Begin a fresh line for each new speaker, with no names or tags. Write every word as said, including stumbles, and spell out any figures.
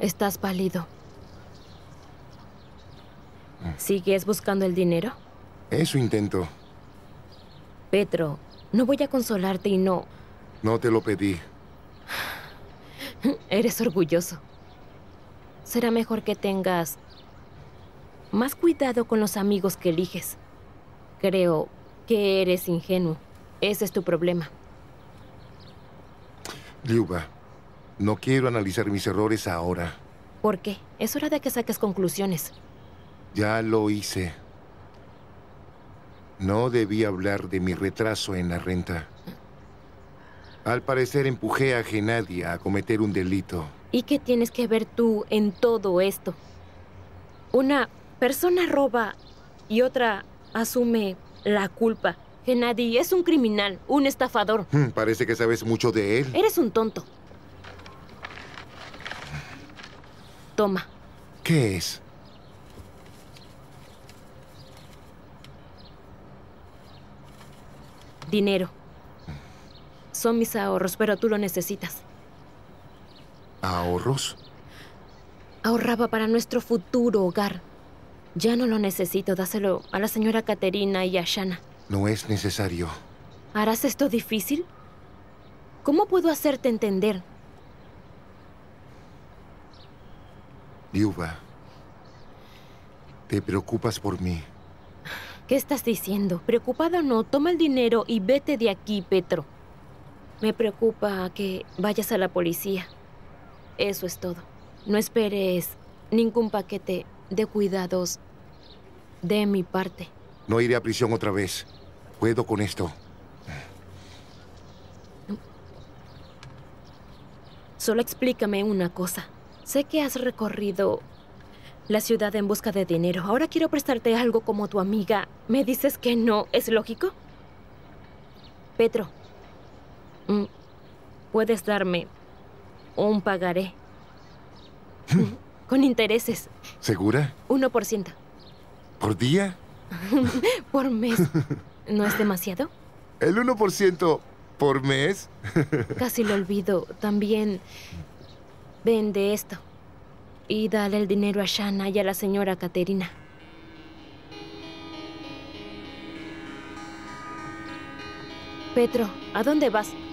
Estás pálido. ¿Sigues buscando el dinero?
Eso intento.
Petro, no voy a consolarte y no...
No te lo pedí.
Eres orgulloso. Será mejor que tengas más cuidado con los amigos que eliges. Creo que eres ingenuo. Ese es tu problema.
Liuba, no quiero analizar mis errores ahora.
¿Por qué? Es hora de que saques conclusiones.
Ya lo hice. No debí hablar de mi retraso en la renta. Al parecer empujé a Gennady a cometer un delito.
¿Y qué tienes que ver tú en todo esto? Una persona roba y otra asume la culpa. Gennady es un criminal, un estafador.
Hmm, parece que sabes mucho de él.
Eres un tonto. Toma.
¿Qué es?
Dinero. Son mis ahorros, pero tú lo necesitas.
¿Ahorros?
Ahorraba para nuestro futuro hogar. Ya no lo necesito. Dáselo a la señora Caterina y a Shanna.
No es necesario.
¿Harás esto difícil? ¿Cómo puedo hacerte entender?
Liuba, te preocupas por mí.
¿Qué estás diciendo? Preocupado o no, toma el dinero y vete de aquí, Petro. Me preocupa que vayas a la policía. Eso es todo. No esperes ningún paquete de cuidados de mi parte.
No iré a prisión otra vez. Puedo con esto.
Solo explícame una cosa. Sé que has recorrido la ciudad en busca de dinero. Ahora quiero prestarte algo como tu amiga. ¿Me dices que no? ¿Es lógico? Petro, ¿puedes darme un pagaré? Con intereses.
¿Segura?
Uno por ciento.
¿Por día?
Por mes. ¿No es demasiado?
¿El uno por ciento por mes?
Casi lo olvido. También vende esto. Y dale el dinero a Shanna y a la señora Caterina. Petro, ¿a dónde vas?